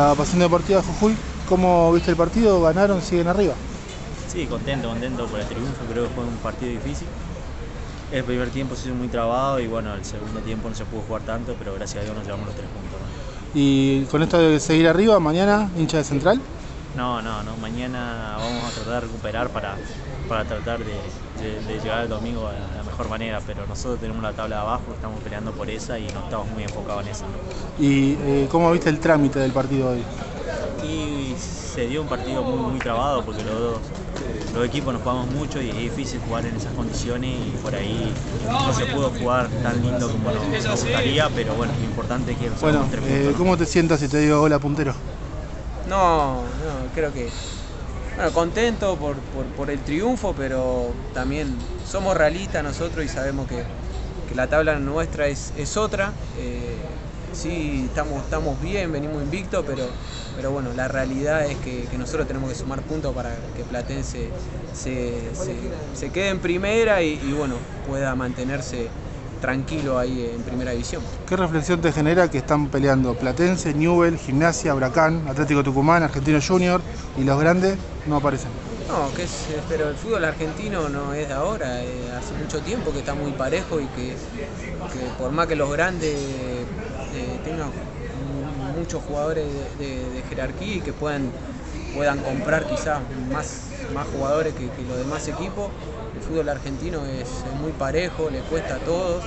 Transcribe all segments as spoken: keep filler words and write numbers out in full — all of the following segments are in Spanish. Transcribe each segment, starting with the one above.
la Pasión Deportiva Jujuy. ¿Cómo viste el partido? ¿Ganaron? ¿Siguen arriba? Sí, contento, contento por el triunfo. Creo que fue un partido difícil. El primer tiempo se hizo muy trabado y bueno, el segundo tiempo no se pudo jugar tanto, pero gracias a Dios nos llevamos los tres puntos, ¿no? Y con esto de seguir arriba, mañana, hincha de Central. No, no, no. Mañana vamos a tratar de recuperar para, para tratar de, de, de llegar el domingo de la mejor manera, pero nosotros tenemos la tabla de abajo, estamos peleando por esa y no estamos muy enfocados en eso, ¿no? ¿Y eh, cómo viste el trámite del partido hoy? Aquí se dio un partido muy, muy trabado porque los dos los equipos nos jugamos mucho y es difícil jugar en esas condiciones y por ahí no se pudo jugar tan lindo como nos, nos gustaría, pero bueno, lo importante es que Bueno, tres eh, puntos. ¿cómo te sientas si te digo hola puntero? No, no, creo que bueno, contento por, por, por el triunfo, pero también somos realistas nosotros y sabemos que, que la tabla nuestra es, es otra. Eh, sí, estamos, estamos bien, venimos invictos, pero, pero bueno, la realidad es que, que nosotros tenemos que sumar puntos para que Platense se, se, se quede en primera y, y bueno, pueda mantenerse tranquilo ahí en primera división. ¿Qué reflexión te genera que están peleando Platense, Newell, Gimnasia, Huracán, Atlético Tucumán, Argentino Junior y los grandes no aparecen? No, que es, pero el fútbol argentino no es de ahora, eh, hace mucho tiempo que está muy parejo y que, que por más que los grandes eh, tengan muchos jugadores de, de, de jerarquía y que puedan, puedan comprar quizás más, más jugadores que, que los demás equipos, el fútbol argentino es, es muy parejo, le cuesta a todos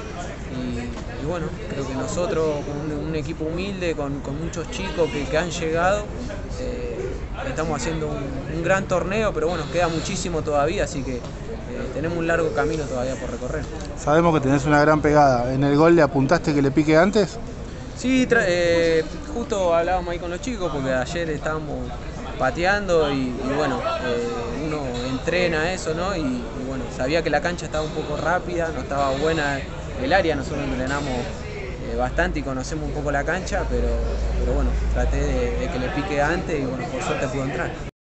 y, y bueno, creo que nosotros, un, un equipo humilde, con, con muchos chicos que, que han llegado, eh, estamos haciendo un, un gran torneo, pero bueno, queda muchísimo todavía, así que eh, tenemos un largo camino todavía por recorrer. Sabemos que tenés una gran pegada. ¿En el gol le apuntaste que le pique antes? Sí, eh, justo hablábamos ahí con los chicos porque ayer estábamos pateando y, y bueno, eh, uno entrena eso, ¿no? Y, y bueno, sabía que la cancha estaba un poco rápida, no estaba buena el área, nosotros entrenamos eh, bastante y conocemos un poco la cancha, pero, pero bueno, traté de, de que le pique antes y bueno, por suerte pudo entrar.